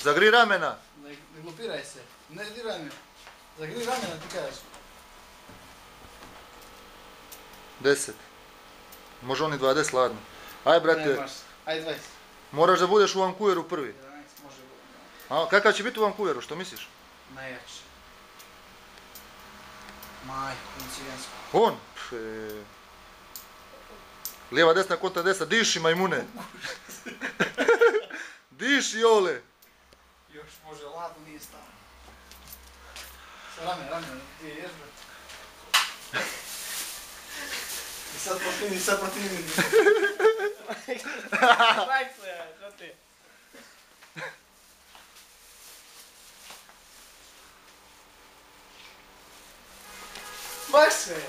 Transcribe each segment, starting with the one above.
Zagri ramena. Ne glupiraj se. Ne diraj me. Zagri ramena ti kažeš. 10. Može oni 20, ladno. Aj, brate. Ne, baš. Aj 20. Moraš da budeš u Vancouveru prvi. 11 može biti. A, kakav će biti u Vancouveru, što misliš? Najjače. Majko, incidensko. On? Lijeva, desna, kontra desna, diši majmune. Diši, ole. Još može, ladno nije stano. Sa ramena, ti je ježba. I sad protivni. Majko ja, što ti? Baš se!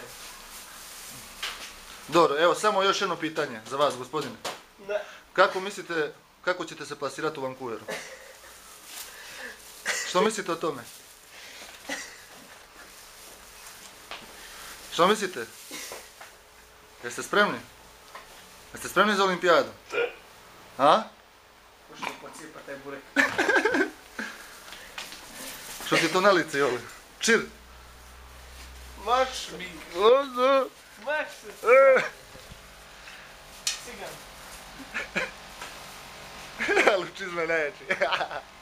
Dobro, evo, samo još jedno pitanje za vas, gospodine. Da. Kako mislite, kako ćete se plasirati u Vancouveru? Što mislite o tome? Što mislite? Jeste spremni? Jeste spremni za olimpijadu? A? Pošto pocijepa taj burek. Što ti to na lice, Jole? Čir! Maš mi. Maš se. Cigan. Ali čizme neći.